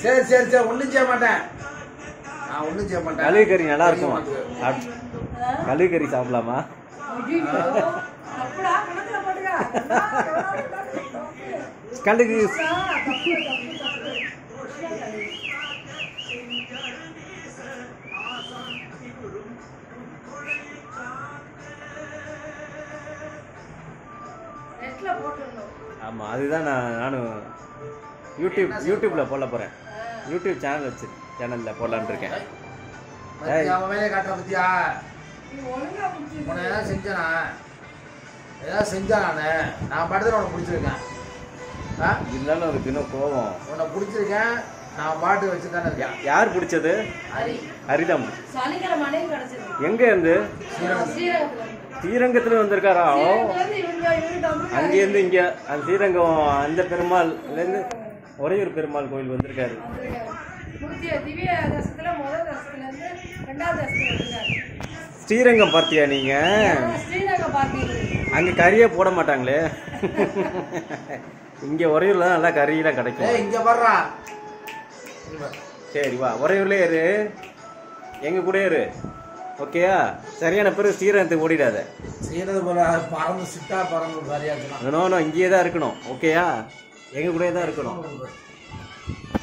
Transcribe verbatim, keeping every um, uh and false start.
சரி சரி சரி ஒன்றும் செய்ய மாட்டேன் நான் ஒன்றும் செய்ய மாட்டேன். கழுகு கறி நல்லா இருக்கும். கழுகு கறி சாப்பிடலாமா? கழுகு ஆமாம், அதுதான் நான் நானும் யூடியூப் யூடியூப்பில் போட போகிறேன். யூடியூப் சேனல் வச்சு சேனலில் போடலான்னு இருக்கேன். அவன் வேலையை காட்டுற பத்தியா உன்னை ஏதாவது செஞ்சேனா ஏதாவது செஞ்சா நான் நான் பாட்டு உனக்கு பிடிச்சிருக்கேன். ஆ இருந்தாலும் அதுக்கு இன்னும் கோவம். உன்னை பிடிச்சிருக்கேன் நான் பாட்டு வச்சு தானே இருக்கேன். யார் பிடிச்சது? ஹரிதம். எங்க இருந்து? ஸ்ரீரங்கத்துல வந்திருக்காரா? அங்கேருந்து இங்க அந்த ஸ்ரீரங்கம் அந்த பெருமாள்ல இருந்து ஒரே ஒரு பெருமாள் கோயில் வந்திருக்காரு. ஸ்ரீரங்கம் பார்த்தியா நீங்க? அங்க கறியே போட மாட்டாங்களே. இங்க ஒரையூர்ல தான் நல்லா கறியெல்லாம் கிடைக்கும். இங்க வர்றா. சரி வா, ஒரையூர்ல இரு, எங்க கூட இரு. ஓகேயா? சரியான பேரு ஸ்ரீரங்கத்துக்கு ஓடிடாத. ஸ்ரீரங்கம் பறந்து சிட்டா பறந்து சரியா இருக்கணும். இங்கேயே தான் இருக்கணும். ஓகேயா? எங்க கூட தான் இருக்கணும்.